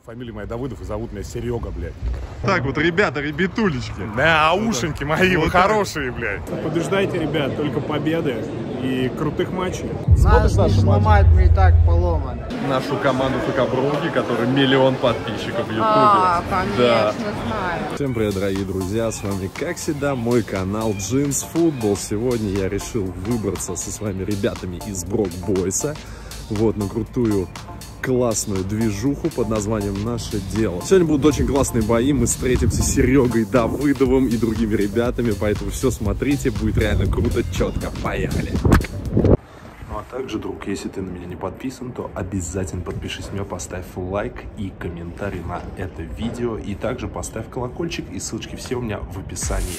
Фамилия моя Давыдов, и зовут меня Серега, блядь. Так вот, ребята, ребятулечки. Да, ушеньки мои, вы хорошие, блядь. Побеждайте, ребят, только победы и крутых матчей. Нас не сломать, мы и так поломаны. Нашу команду ФК Броуки, который 1 миллион подписчиков в Ютубе. Конечно, знаю. Всем привет, дорогие друзья, с вами, как всегда, мой канал Джинс Футбол. Сегодня я решил выбраться со своими ребятами из Брок Бойса. Вот, на крутую, классную движуху под названием «Наше дело». Сегодня будут очень классные бои. Мы встретимся с Серегой Давыдовым и другими ребятами, поэтому все смотрите, будет реально круто, четко. Поехали! Ну а также, друг, если ты на меня не подписан, то обязательно подпишись на меня, поставь лайк и комментарий на это видео. И также поставь колокольчик, и ссылочки все у меня в описании.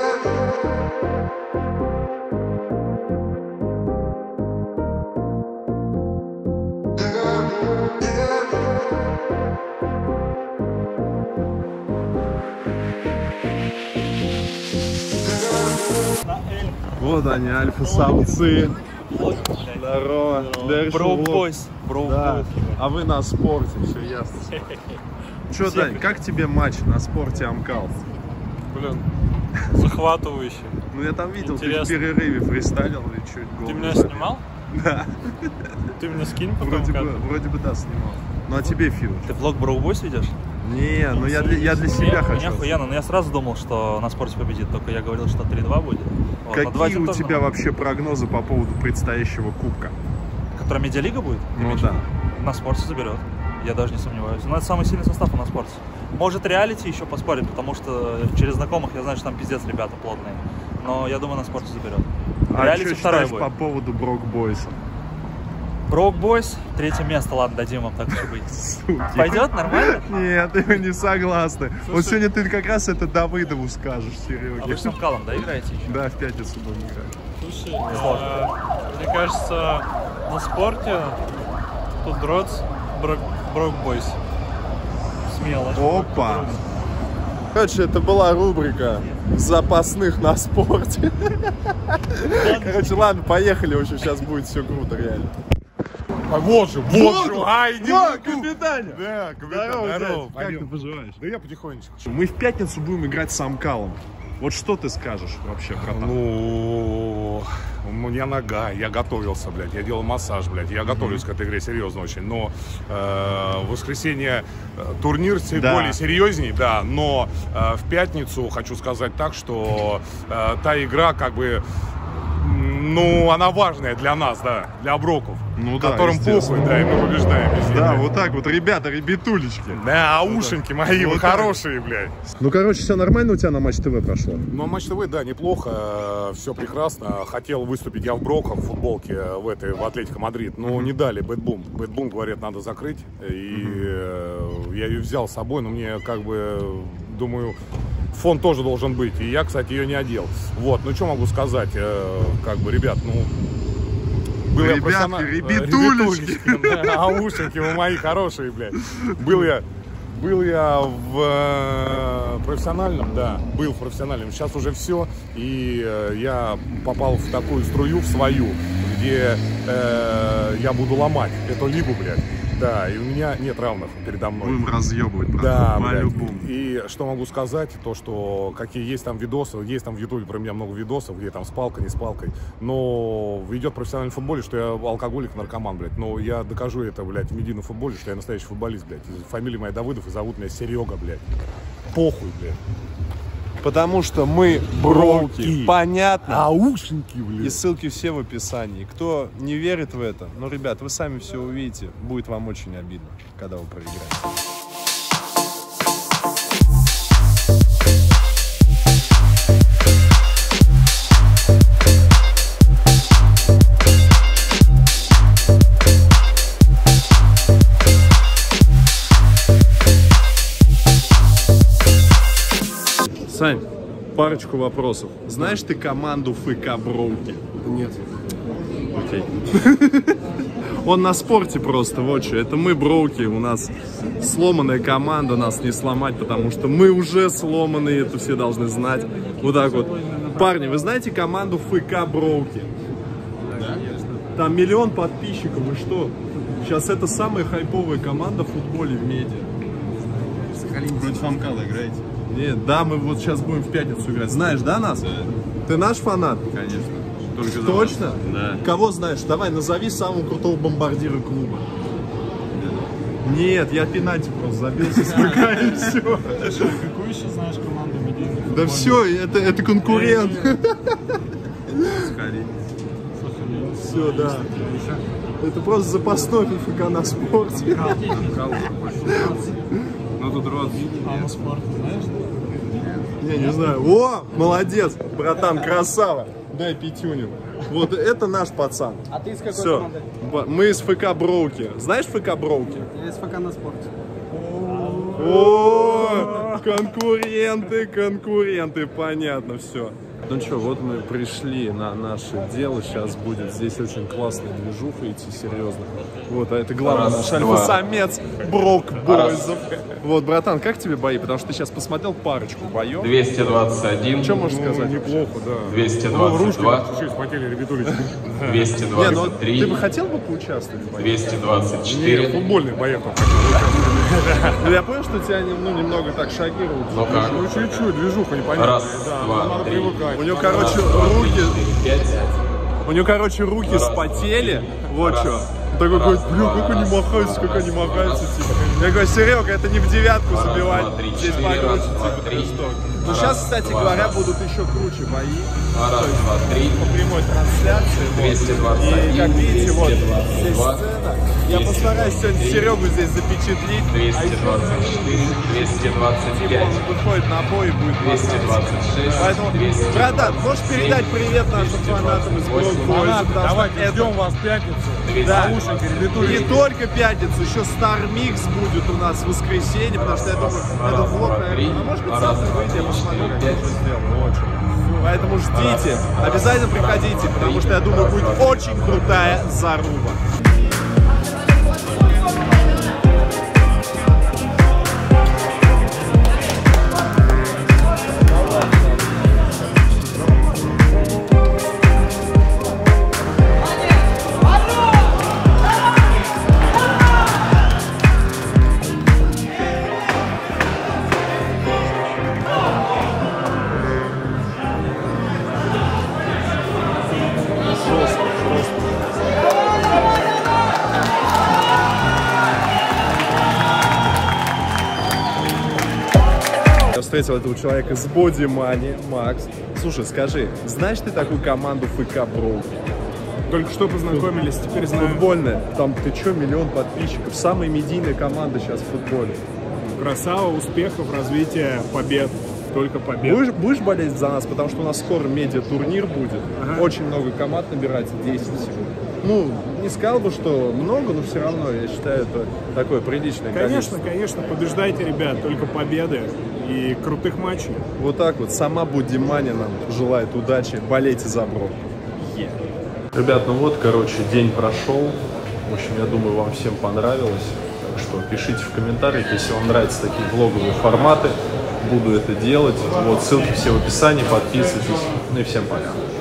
Вот они, альфа-самцы. Здорово. Брок Бойс. Да. А вы на спорте, все ясно. Че, Дань, как тебе матч на спорте Амкал? Блин, захватывающе. Ну я там видел, интересно. Ты в перерыве фристайлил и чуть голову. Ты меня снимал? Да. Ты меня скинь потом. Вроде бы да, снимал. Ну а тебе, Фил? Ты влог Брок Бойс ведешь? Не, ну я для себя хочу. Охуенно, но я сразу думал, что на спорте победит, только я говорил, что 3-2 будет. Вот, какие у тебя вообще прогнозы по поводу предстоящего кубка? Которая медиалига будет? Ну да. На спорте заберет, я даже не сомневаюсь. Но это самый сильный состав у нас в спорте. Может, реалити еще поспорит, потому что через знакомых я знаю, что там пиздец ребята плотные. Но я думаю, на спорте заберет. А что считаешь по поводу Брок Бойса? Брок Бойс, 3-е место, ладно, дадим вам, так уж и быть. Пойдет, нормально? Нет, мы не согласны. Вот сегодня ты как раз это Давыдову скажешь, Сереге. А вы с Амкалом, да, играете еще? Да, в пятницу будем играть. Слушай, мне кажется, на спорте тут дротс Брок Бойс. Смело. Опа! Короче, это была рубрика запасных на спорте. Короче, ладно, поехали, в общем, сейчас будет все круто, реально. Вот же, ай, капитан! Да, капитан, здорово. Как ты поживаешь? Да я потихонечку. Мы в пятницу будем играть с Амкалом. Вот что ты скажешь вообще про это? Ну, у меня нога, я готовился, блядь, я делал массаж, блядь, я готовлюсь к этой игре серьезно очень, но в воскресенье турнир более серьезней, да, но в пятницу хочу сказать так, что та игра как бы, ну, она важная для нас, да, для Броков, ну, да, которым похуй, да, и мы побеждаем. Да, вот так вот, ребята, ребятулечки. Да, ушеньки мои, вы хорошие, блядь. Ну, короче, все нормально у тебя на Матч ТВ прошло? Ну, Матч ТВ, да, неплохо, все прекрасно. Хотел выступить я в Броках, в футболке в Атлетико Мадрид, но не дали, Бэтбум. Бэтбум, говорят, надо закрыть, и я ее взял с собой, но мне, как бы, думаю, фон тоже должен быть, и я, кстати, ее не одел. Вот, ну, что могу сказать, как бы, ребят, ну... Ребятки, ребятулечки. А ушеньки вы мои хорошие, блядь. Был я в профессиональном, да, был в профессиональном. Сейчас уже все, и я попал в такую струю, в свою, где я буду ломать эту лигу, блядь. Да, и у меня нет равных передо мной. Будем разъебывать, брат, да, по-любому. И что могу сказать, то, что какие есть там видосы, есть там в Ютубе про меня много видосов, где там с палкой, не с палкой, но идет в профессиональном футболе, что я алкоголик, наркоман, блядь, но я докажу это, блядь, в медийном футболе, что я настоящий футболист, блядь. Фамилия моя Давыдов, и зовут меня Серега, блядь. Похуй, блядь. Потому что мы броуки. Понятно? А ушеньки, блядь. И ссылки все в описании. Кто не верит в это, ну, ребят, вы сами все увидите. Будет вам очень обидно, когда вы проиграете. Сань, парочку вопросов. Знаешь ты команду ФК Броуки? Нет. Окей. Он на спорте просто, вот что. Это мы Броуки, у нас сломанная команда, нас не сломать, потому что мы уже сломанные, это все должны знать. Вот так вот. Парни, вы знаете команду ФК Броуки? Да. Там 1 миллион подписчиков, и что? Сейчас это самая хайповая команда в футболе в медиа. Против Амкала играете? Нет, да, мы вот сейчас будем в пятницу играть. Знаешь, да, нас? Да. Ты наш фанат? Конечно. Только за Точно? вас. Да. Кого знаешь? Давай, назови самого крутого бомбардира клуба. Нет, я пенальти просто забился с ПК и все. Какую еще знаешь команду медийных? Да все, это конкурент. Скорее. Все, да. Это просто запасной ФК на спорте. Амкал больше не нравится. Ну тут рот. А на спорт знаешь? Не знаю. О, молодец, братан, красава. Дай пятюню. Вот это наш пацан. А ты из какой Все. команды? Мы из ФК Броуки. Знаешь ФК Броуки? Я из ФК на спорте. О, конкуренты, понятно, все. Ну что, вот мы пришли на наше дело, сейчас будет здесь очень классная движуха идти, серьезно. Вот, а это главный наш альфа-самец Брок Бойзов. Вот, братан, как тебе бои? Потому что ты сейчас посмотрел парочку боев. 221. Что можешь сказать? Неплохо, да. 222. Чуть-чуть потели ребятулечки. 223. Ты бы хотел бы поучаствовать в боях? 224. Футбольный боец. Ну, я понял, что тебя немного так шокирует. Ну как? Ну чуть-чуть, движуха непонятная. Раз, Да, два, надо три. привыкать. У него, короче, руки спотели. Вот что. Такой говорит, блин, как они махаются, типа. Я говорю, Серега, это не в девятку забивать. Здесь покруче, типа, Христок. Ну, сейчас, кстати говоря, будут еще круче бои. Раз, два, три. По прямой трансляции. 221. И, как видите, вот здесь 222. сцена. Я постараюсь сегодня Серегу здесь запечатлить. 224. Типа 225. он выходит на бой и будет 226. Поэтому, братан, можешь передать привет нашим фанатам из Брокбойза? Давайте ждем вас в пятницу. Да. Наушники, Не только пятницу, еще Star Mix будет у нас в воскресенье, потому что я думаю, этот влог, наверное, может быть, завтра выйдет, я посмотрю, как я что сделал. Очень. Поэтому ждите, обязательно приходите, потому что я думаю, будет очень крутая заруба. Я встретил этого человека с Body Money, Макс. Слушай, скажи, знаешь ты такую команду ФК Броуки? Только что познакомились, теперь знаю. Футбольная. Там, ты чё, 1 миллион подписчиков. Самая медийная команда сейчас в футболе. Красава, успехов, развития, побед. Только побед. Будешь болеть за нас, потому что у нас скоро медиа-турнир будет. Ага. Очень много команд набирается, 10 всего. Ну, не сказал бы, что много, но все равно, я считаю, это такое приличное количество. Конечно, побеждайте, ребят, только победы и крутых матчей. Вот так вот, сама Body Money нам желает удачи, болейте за Брок. Ребят, ну вот, короче, день прошел. В общем, я думаю, вам всем понравилось. Так что пишите в комментариях, если вам нравятся такие влоговые форматы. Буду это делать. Вот, ссылки все в описании, подписывайтесь. Ну и всем пока.